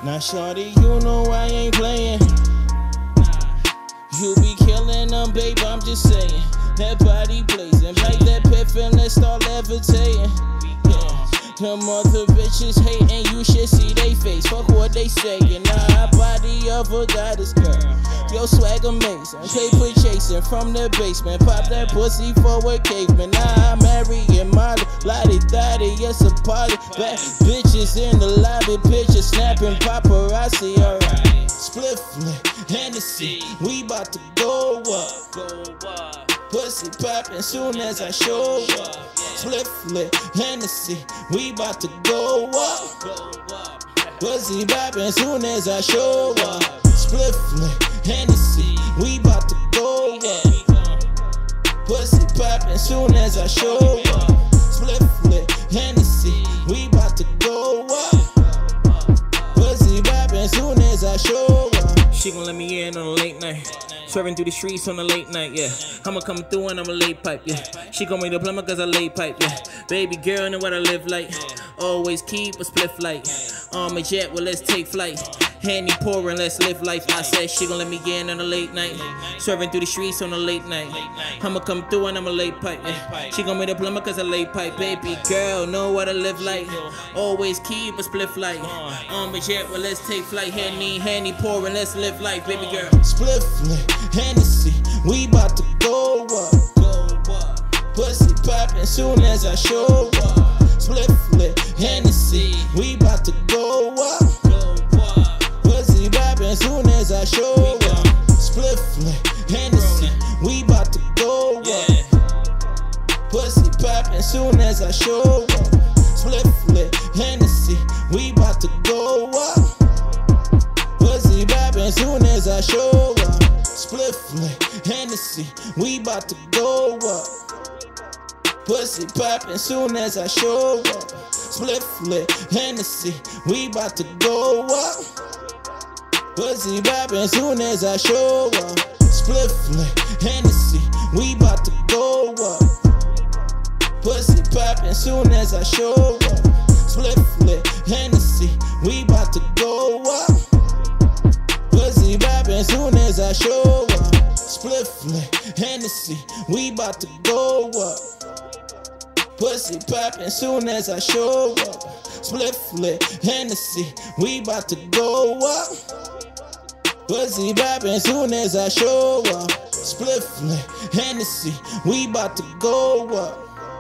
Now shorty, you know I ain't playing. You be killing them, babe, I'm just saying. That body blazing, like that piffin', let's start levitating. Yeah. Them other bitches hating, you should see they face. Fuck what they saying. Nah, body of a goddess girl. Your swag amazing. Paper chasing from the basement. Pop that pussy for a caveman. Nah, I'm marrying Molly. Lottie Dottie, yes a party. Bad bitches in the lobby. Picture snapping paparazzi, alright. Split flick, Hennessy. We bout to go up. Pussy poppin' soon as I show up. Split flick, Hennessy. We bout to go up. Pussy poppin' soon as I show up. Split flick, Hennessy. We bout to go up. Pussy poppin' soon as I show up. Split flick, Hennessy. We bout to go up. Pussy poppin' soon as I show up. She gon' let me in on a late night. Swerving through the streets on a late night, yeah. I'ma come through and I'ma lay pipe, yeah. She gon' make the plumber cause I lay pipe, yeah. Baby girl know what I live like. Always keep a spliff light. On my jet, well let's take flight. Handy pouring, let's live life. I said she gon' let me in on a late night. Swerving through the streets on a late night. I'ma come through and I'ma lay pipe, yeah. She gon' make the plumber cause I lay pipe. Baby girl know what I live like. Always keep a spliff light. On my jet, well let's take flight. Handy pouring, let's live life, baby girl. Split flick, Hennessy, we bout to go up. Pussy poppin' soon as I show up. Split flick, Hennessy, we bout to go up. Pussy poppin' soon as I show up. Split flick, Hennessy, we bout to go up. Pussy poppin' soon as I show up. Split flick, Hennessy, we bout to go up. Pussy poppin' soon as I show up. Split flick, Hennessy, we bout to go up. Pussy poppin' soon as I show up. Split flick, Hennessy, we bout to go up. Pussy poppin' soon as I show up. Split flick, Hennessy, we bout to go up. Pussy poppin' soon as I show up. Split flick, Hennessy, we bout to go up. Pussy poppin' soon as I show up. Split flick, Hennessy, we bout to go up. Pussy poppin' soon as I show up. Split flick, Hennessy, we bout to go up. Pussy poppin' soon as I show up. Split flick, Hennessy, we bout to go up.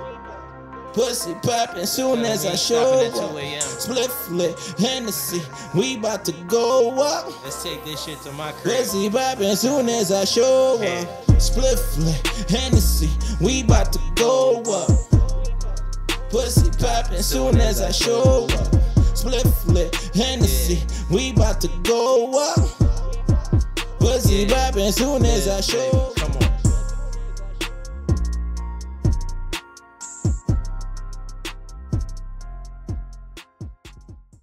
Pussy poppin' soon as I show up. Split flick, Hennessy, we bout to go up. Let's take this shit to my crib. Pussy poppin' soon as I show up. Split flick, Hennessy, we bout to go up. Pussy poppin' soon as I show up. Split flick, Hennessy, we bout to go up. Pussy poppin' soon as I show up.